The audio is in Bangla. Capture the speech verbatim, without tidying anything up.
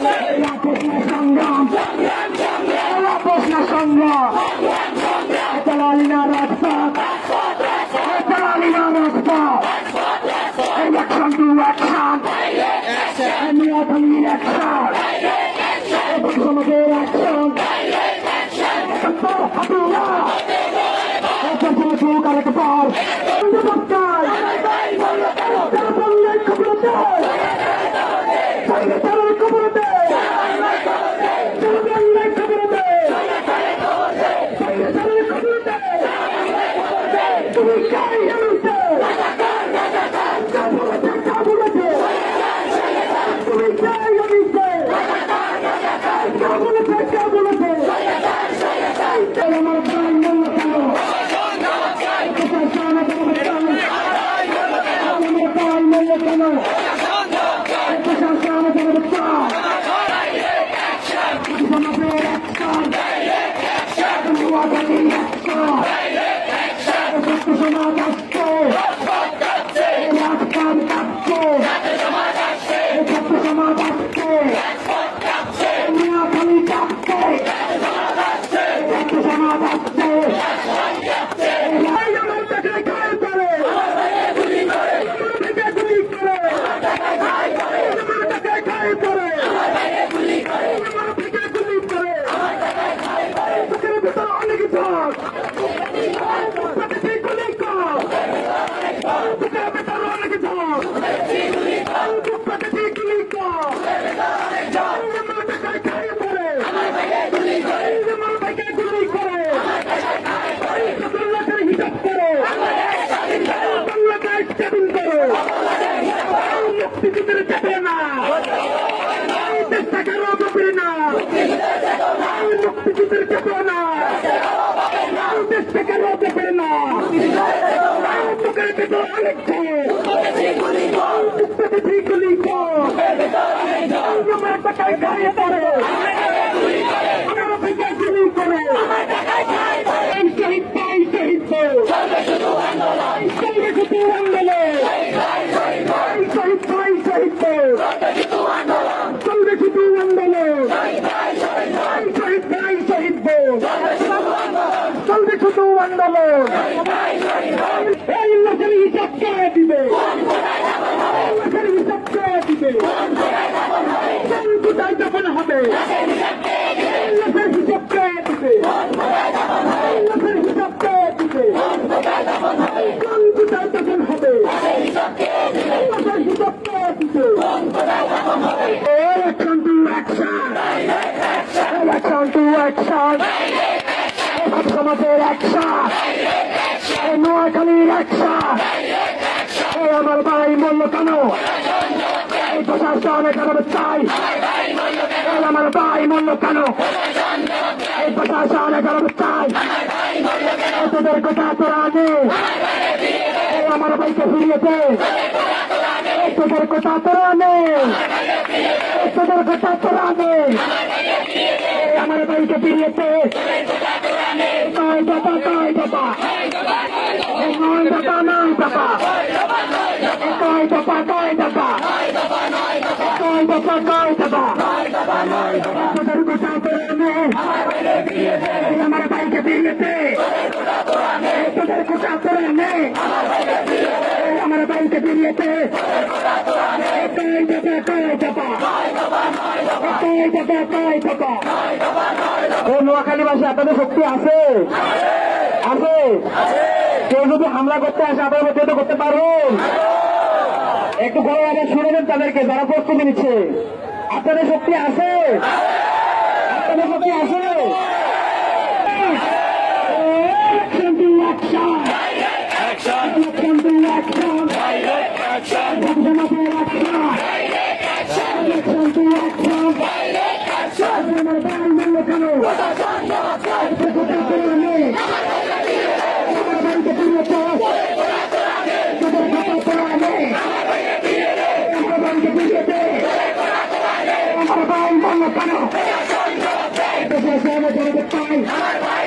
প্রশ্ন সংগ্রাম প্রশ্ন সংগ্রাম চালালিনা রাজপথ চালালিনা রাজপথ অ্যাকশন টু অ্যাকশন নিরাপত্তার অ্যাকশন সমাজের অ্যাকশন হাতুরা কালেক্টর সমাজের অ্যাকশন নোয়াখালীর অ্যাকশন আমার ভাই মূল্য কেন এই প্রশাসন এখানে চাই আমার ভাই মূল্য কেন এই প্রশাসন এখানে চাই তোদের কথা তোরা নেই আমার ভাইকে ফিরিয়েছে তোদের কথা তোরা নেই তোদের কথা তোরা নেই আমার ভাইকে ফিরিয়েছে নয় বাবা নয় বাবা নয় বাবা নয় বাবা নয় বাবা নয় বাবা নয় বাবা নয় বাবা তোদের কথা তোরা নেই আমার ভাইকে ফিরিয়েছে তোদের কথা তোরা নেই আমার ভাইকে ফিরিয়েছে নোয়াখালীবাসী আপনাদের শক্তি আছে আছে কেউ যদি হামলা করতে আসে আপনার মধ্যে তো করতে পারবেন একটু ঘরে আগে শুনে দেন তাদেরকে যারা প্রস্তুতি নিচ্ছে আপনাদের শক্তি আছে আপনাদের শক্তি আছে Come on,